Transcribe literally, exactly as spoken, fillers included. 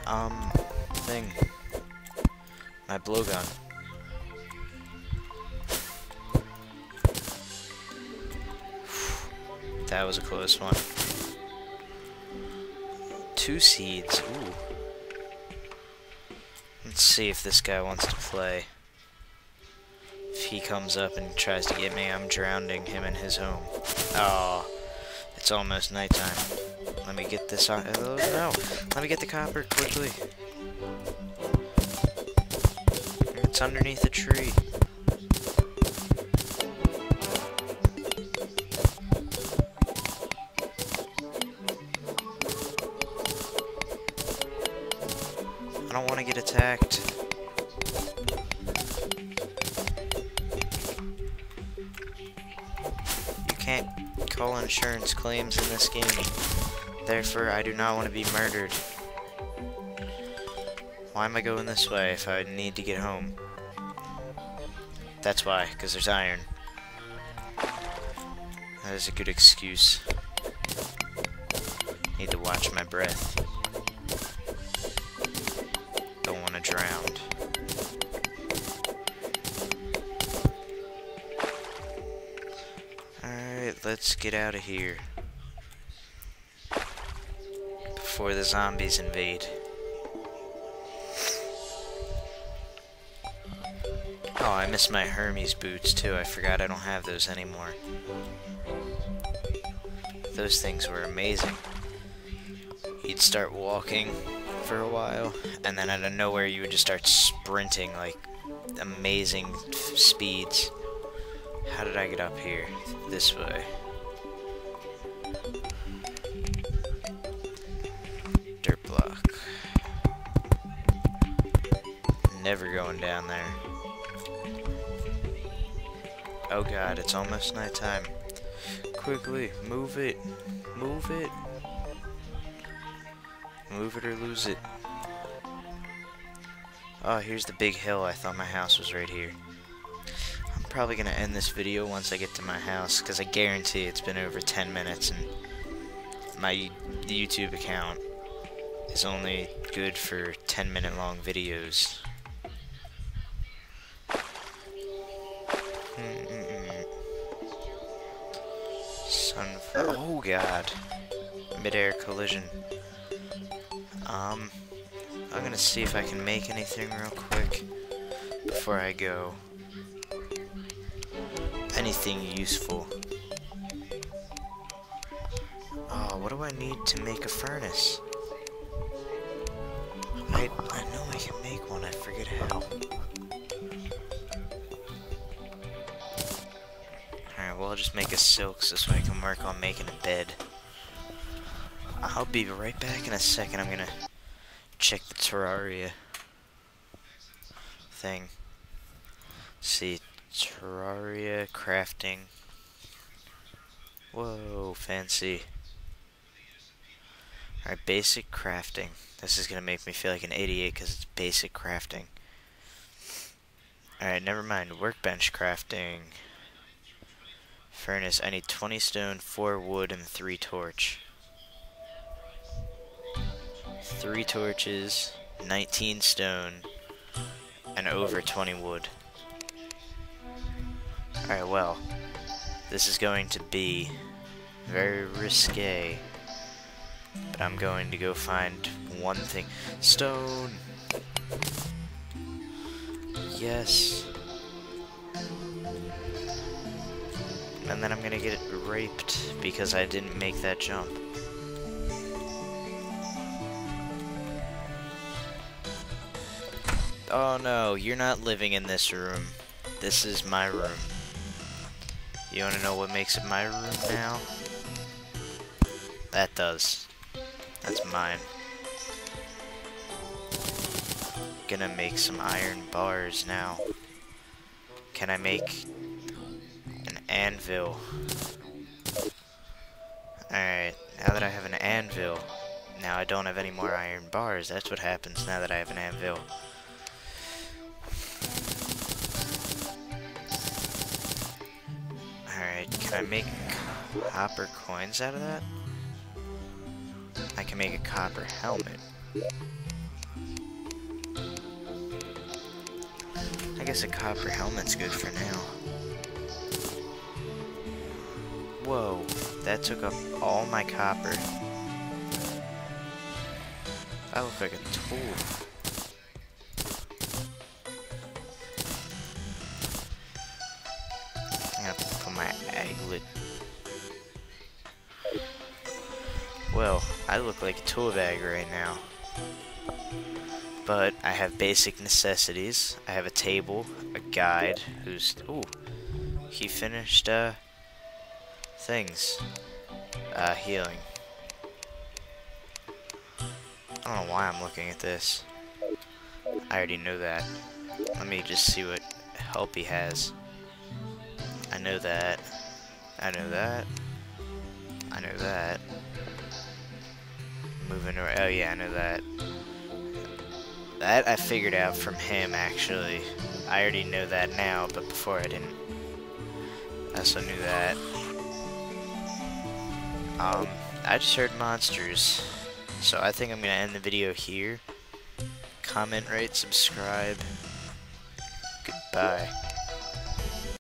um, thing. My blowgun. That was a close one. Two seeds. Ooh. Let's see if this guy wants to play. If he comes up and tries to get me, I'm drowning him in his home. Oh, it's almost nighttime. Let me get this on. Oh, no. Let me get the copper quickly. It's underneath a tree. I don't want to get attacked. You can't call insurance claims in this game. Therefore, I do not want to be murdered. Why am I going this way if I need to get home? That's why, because there's iron. That is a good excuse. Need to watch my breath. Don't want to drown. Alright, let's get out of here before the zombies invade. Oh, I missed my Hermes boots too. I forgot I don't have those anymore. Those things were amazing. You'd start walking for a while, and then out of nowhere you would just start sprinting like amazing speeds. How did I get up here? This way. Dirt block. Never going down there. Oh god, it's almost nighttime. Quickly, move it. Move it. Move it or lose it. Oh, here's the big hill. I thought my house was right here. I'm probably gonna end this video once I get to my house, because I guarantee it's been over ten minutes, and my YouTube account is only good for ten minute long videos. Sunflower. Oh god. Mid-air collision. Um, I'm gonna see if I can make anything real quick before I go. Anything useful. Oh, what do I need to make a furnace? I, I know I can make one, I forget how. Alright, well I'll just make a silk so I can work on making a bed. I'll be right back in a second. I'm gonna check the Terraria thing. See, Terraria crafting. Whoa, fancy. Alright, basic crafting. This is gonna make me feel like an idiot because it's basic crafting. Alright, never mind. Workbench crafting. Furnace. I need twenty stone, four wood, and three torch. Three torches, nineteen stone, and over twenty wood. Alright, well, this is going to be very risque, but I'm going to go find one thing. Stone! Yes! And then I'm gonna get raped because I didn't make that jump. Oh no, you're not living in this room. This is my room. You wanna know what makes it my room now? That does. That's mine. Gonna make some iron bars now. Can I make an anvil? Alright, now that I have an anvil, now I don't have any more iron bars. That's what happens now that I have an anvil. Alright, can I make copper coins out of that? I can make a copper helmet. I guess a copper helmet's good for now. Whoa, that took up all my copper. I look like a tool. I'm gonna put my aglet. Well, I look like a tool bag right now. But I have basic necessities. I have a table, a guide, who's... Ooh, he finished, uh... things. Uh, healing. I don't know why I'm looking at this. I already know that. Let me just see what help he has. I know that. I know that. I know that. Moving around. Oh yeah, I know that. That I figured out from him, actually. I already know that now, but before I didn't. I also knew that. Um, I just heard monsters. So I think I'm going to end the video here. Comment, rate, subscribe. Goodbye.